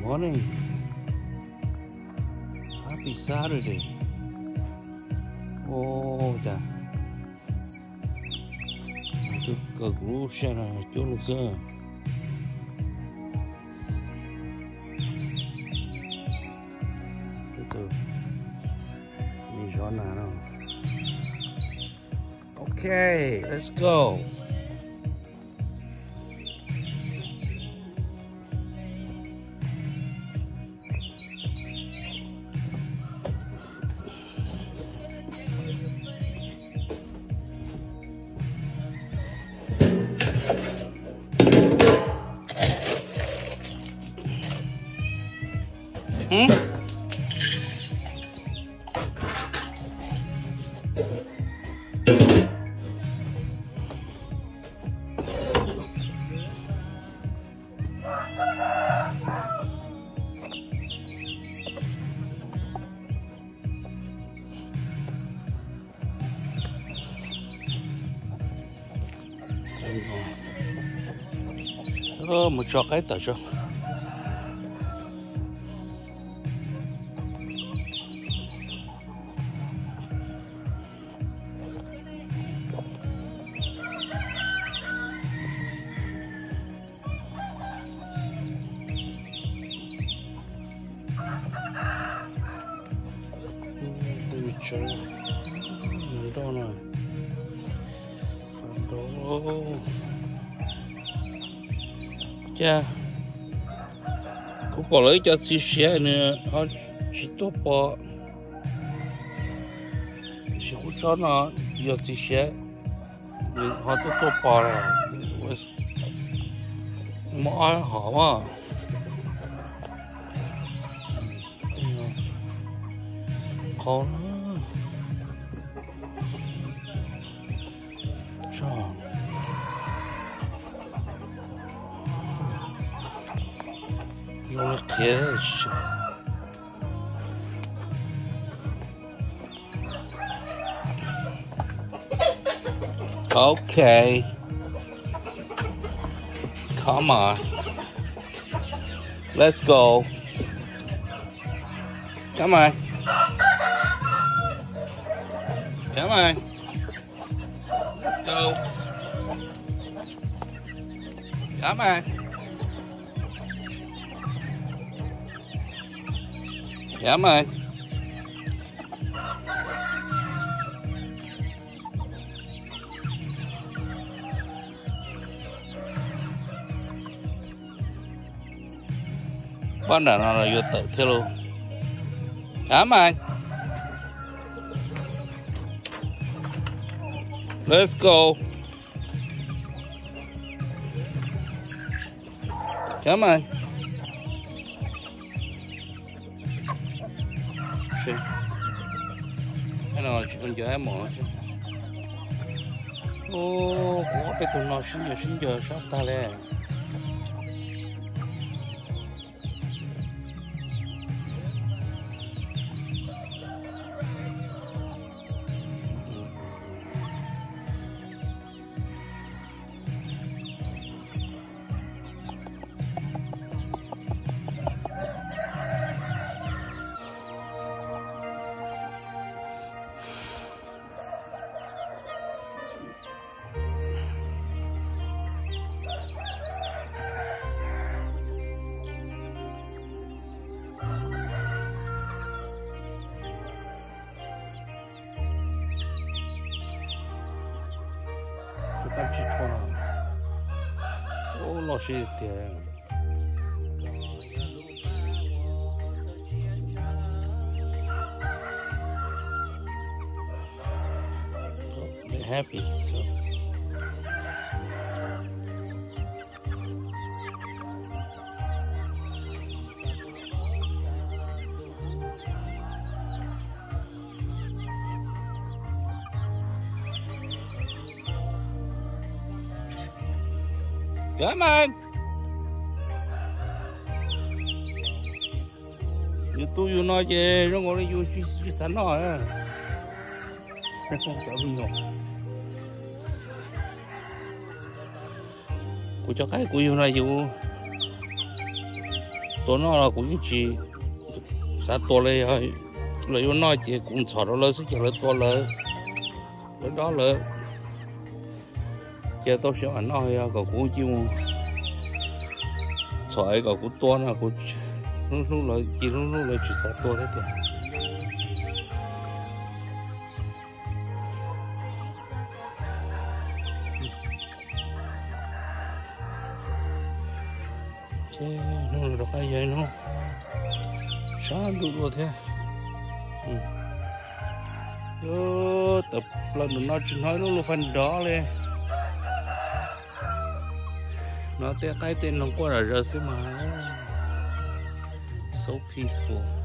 morning. Happy Saturday. Oh, chà. Tôi cờ group xe là chỗ lục cơ. Từ nhìn rõ nào đâu. Okay, let's go. Một cho cái tờ cho đâu nè đâu cha cũng bỏ lấy cho chia sẻ nữa họ chỉ tốt bỏ chỉ hỗ trợ nó giờ chia sẻ nhưng họ tốt bỏ rồi mỗi họ mà khó Look at this. Okay. Come on. Let's go. Come on. Come on. Go. Come on. Come on. Con đã nó là vô tự theo luôn. Come on. Let's go. Come on. Cái nào chỉ cần chờ em một chứ. Ô, có cái tụi nó sinh giờ sắp ta lên. Cảm chỉ cho nó, ô nó sẽ tiền, happy. Come on. You nói chứ, nó ngồi đây you sẵn rồi á. Không cháu đi rồi. Cô cho cái của you này you ตัวน้อยcũng chỉ sátตัวเลยฮะเลยว่าน้อยchỉ cũng chọn đóเลยsức chọnตัวเลยแล้วđóเลยchỉ tôi sẽ ăn nói ha cũng chỉ chọn cái cũngตัวนะcũng lúcเลยchỉ lúcเลยchỉ sátตัวđấy thôi nó được cái gì nó sáng đủ rồi thế tập lần nó chỉ nói nó phần đó lên nó cái tên nó qua là giờ xí mà so peaceful